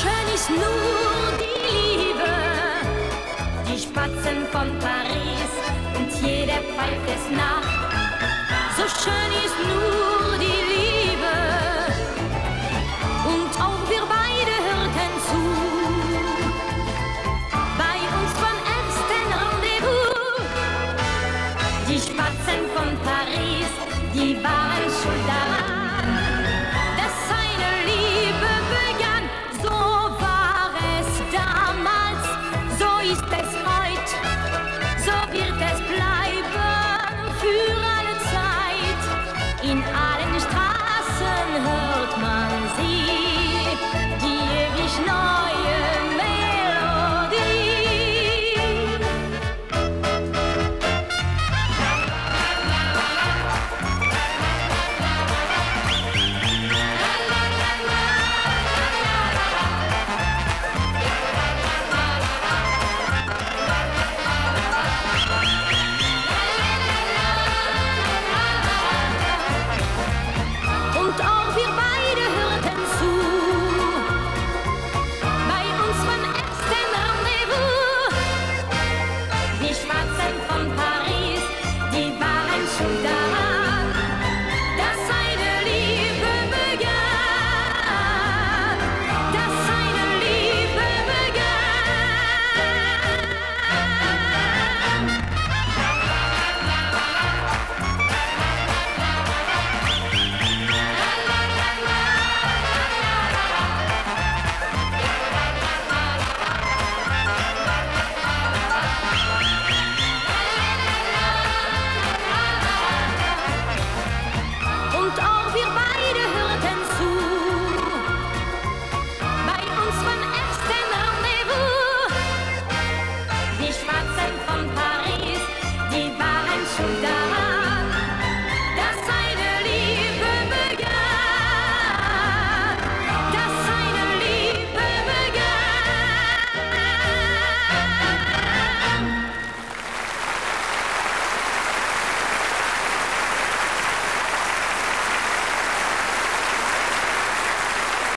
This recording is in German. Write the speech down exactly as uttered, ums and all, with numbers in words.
schön ist nur die Liebe, die Spatzen von Paris und jeder pfeift es nach. So schön ist nur die Liebe und auch wir beide hörten zu. Bei unserem ersten Rendezvous, die Spatzen von Paris, die waren